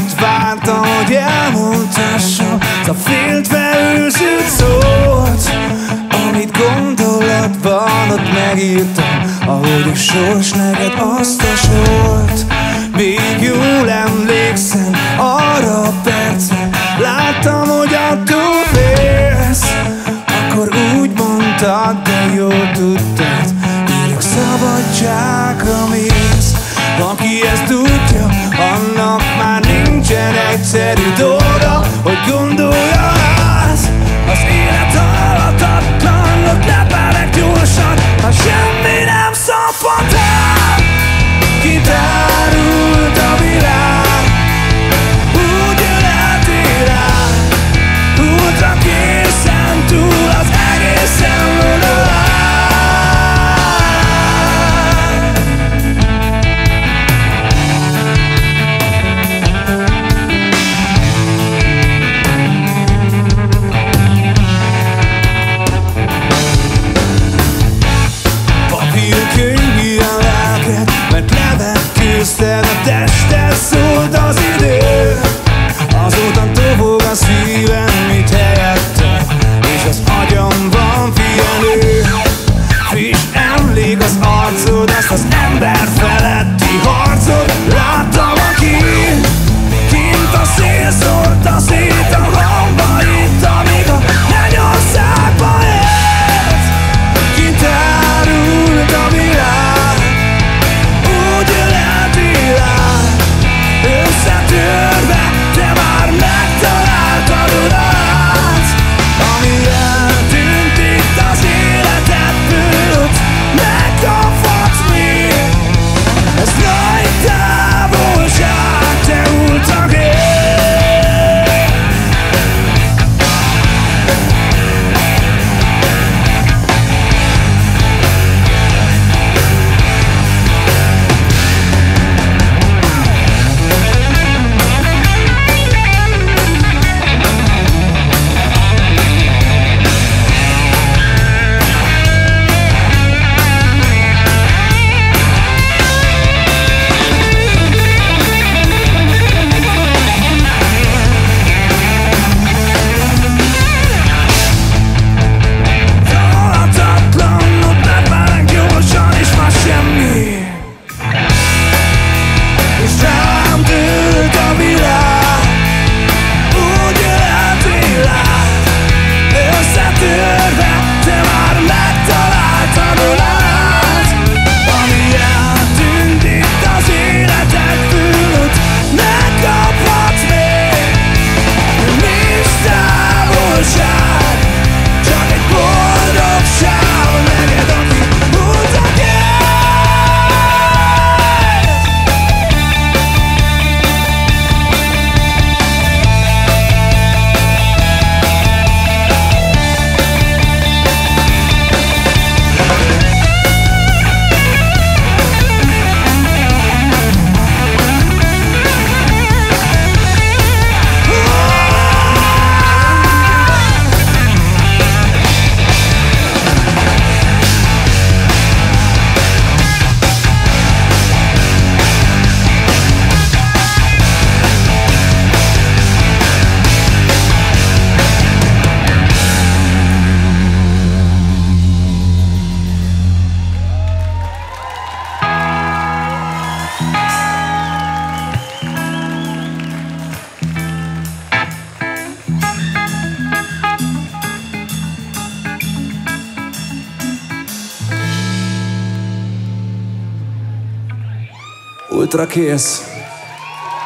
itt várta, hogy elmondhassam a féltve őrzött szót, amit gondolatban ott megírtam, ahogy a sors neked azt a sort. Még jól emlékszem arra a percre, láttam, hogy attól félsz. Akkor úgy mondtad, de jól tudtad, írok szabadságra mész. Aki ezt tudja, annak már nincsen egyszerű dolga, hogy gondolja át. Az élet halhatatlan, ott lepelek gyorsan, ha semmi nem szapad el. Kitárult a világ, úgy jöhetél rá, útra készen túl az egészen vonal. Közted a tested szólt az idő, azóta dobog a szívem, mit helyette, és az agyamban figyelő. Friss emlék az arcod, azt az ember feletti harcod. Láttam, aki kint a szél szórta szét a hambait, amíg a mennyországba élt. Kitárult a világ, összetörve, te már megtaláltad urat. Ami eltűnt itt az életedből, ott megkaphatsz még. Ez nagy távolság, te ultragér. Ultra kész.